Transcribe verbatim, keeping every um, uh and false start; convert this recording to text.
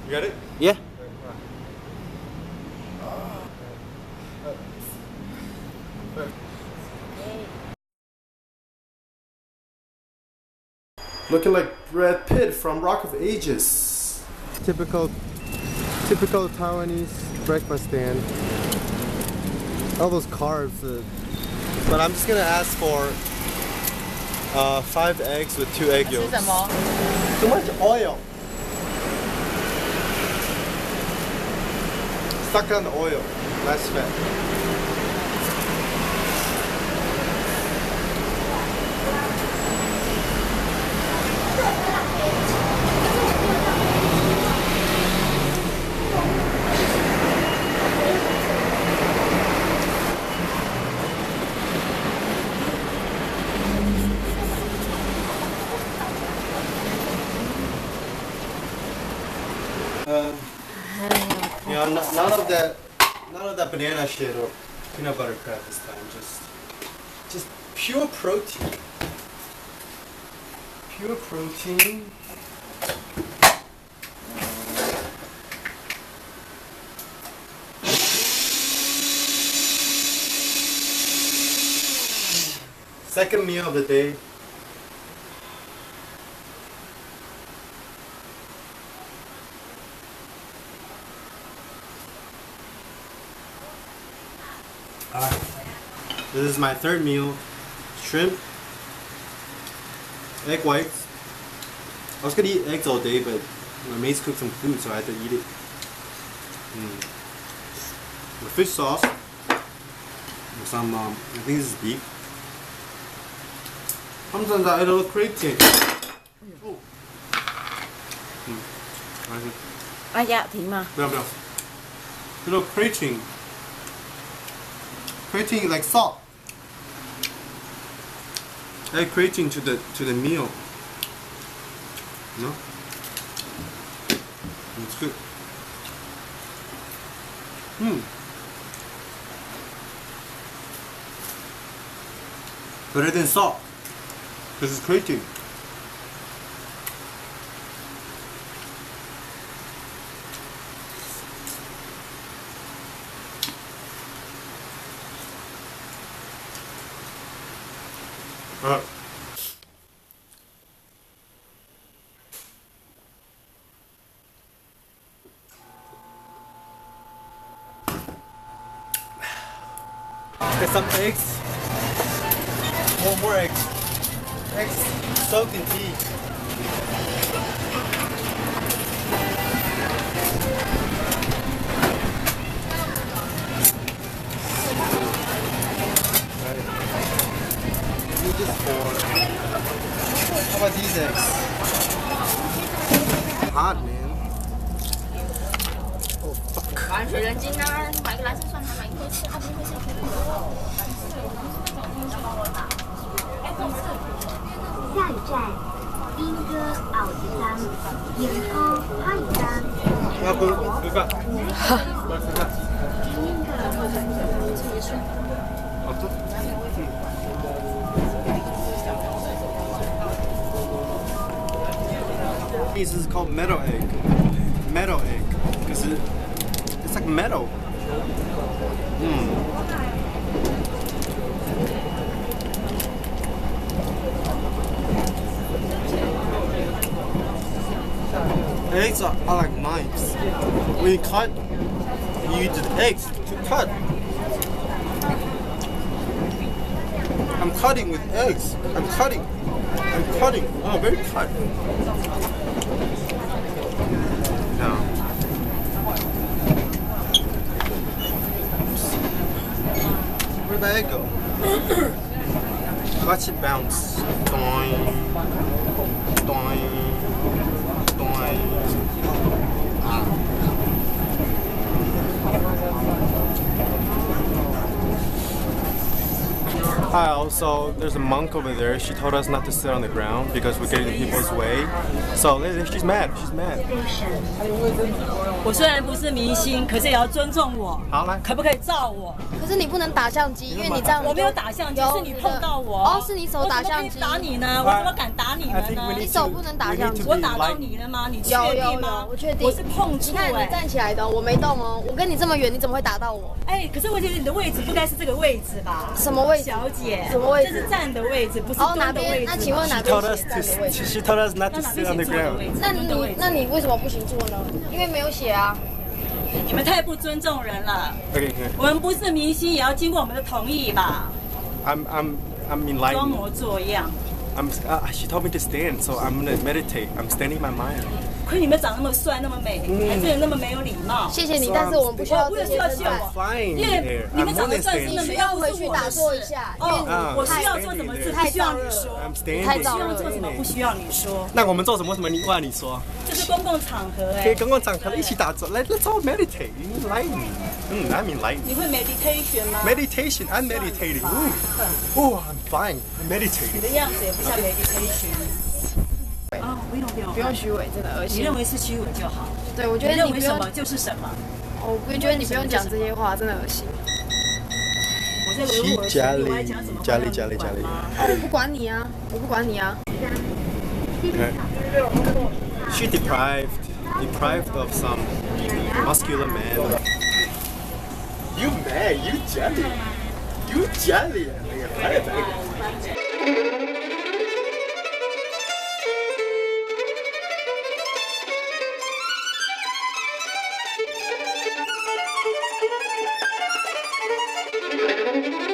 You got it? Yeah. Looking like Brad Pitt from Rock of Ages. Typical, typical Taiwanese breakfast stand. All those carbs. Uh, but I'm just gonna ask for uh, five eggs with two egg yolks. Too much oil. Stuck on the oil. Less fat. Um, you know, n- none of that, none of that banana shit or peanut butter crap this time. Just, just pure protein. Pure protein. Second meal of the day. Uh, this is my third meal. Shrimp, egg whites. I was gonna eat eggs all day, but my mates cooked some food, so I had to eat it. Mm. The fish sauce. With some, um, I think this is beef. Sometimes I don't creatine. Oh. Mm. À dạ thì mà. 不要不要。Little creatine. Creatine like salt. Add creatine to the to the meal. You know? It's good. Hmm. Better than salt. Because it's creatine. Uh. Get some eggs. More, more eggs. Eggs soaked in tea. Just four. How about these eggs? Hot, man. Oh, fuck. 玩水人精啊，买个蓝色蒜头，买一块吃，啊不会吃。 下一站，莺歌奥迪江，迎科花一江。 要不吃饭？要吃饭？好吃。 This is called metal egg. Metal egg. Because it, it's like metal. Mm. Eggs are, are like knives. When you cut, you use the eggs to cut. I'm cutting with eggs. I'm cutting. I'm cutting. Oh, very cut. No. Where'd my egg go? Watch it bounce. Doing. Doing. Doing. Ah. Hi, also there's a monk over there. She told us not to sit on the ground because we're getting in people's way. So she's mad. She's mad. 我虽然不是明星，可是也要尊重我。 好来可不可以照我？ 可是你不能打相机，因为你这样我没有打相机，是你碰到我。 哦，是你手打相机。 我怎么可以打你呢？我怎么敢打你们呢？ 你手不能打相机。 我打到你了吗？你确定吗？ 我确定。 我是碰触。 你看你站起来的，我没动哦。我跟你这么远，你怎么会打到我？ 哎，可是我觉得你的位置不该是这个位置吧？ 什么位置？ 小姐， 什么位置？ 这是站的位置，不是蹲的位置。 那请问哪 She 边 told us 写站的位置 to. She told us not to sit on the ground. 那你那你为什么不行坐呢？因为没有写啊。 你们太不尊重人了。 Okay. 我们不是明星，也要经过我们的同意吧？ I'm I'm I'm 装 enlightened. 模作样。 I'm. Uh, she told me to stand, so I'm gonna meditate. I'm standing my mind. 可是你们长那么帅，那么美，还这人那么没有礼貌。 谢谢你，但是我们不需要这些称赞。 Fine. 因为你们长得帅是因为需要回去打坐一下。 哦，我需要做什么事不需要你说。 I'm standing. 太需要做什么不需要你说。 那我们做什么？为什么你哇？你说？ 这是公共场合哎。 可以公共场合一起打坐。Let Let's all meditate. Enlighten. 嗯 I'm enlightened. 你会 meditation 吗 Meditation. I'm meditating. Oh, I'm fine. I'm 你 meditating. 的样子也不像 meditation。哦，不用不用不用虚伪，真的恶心。 你认为是虚伪就好。 对，我觉你得你不用认为什么就是什么。 我我觉得你不用讲这些话，真的恶心。 我在维护我的权利，我还讲什么话？ 家里家里家里。 哦，我不管你啊，我不管你啊。 She deprived, deprived of some muscular man. You mad? You jelly? You jelly? Thank you.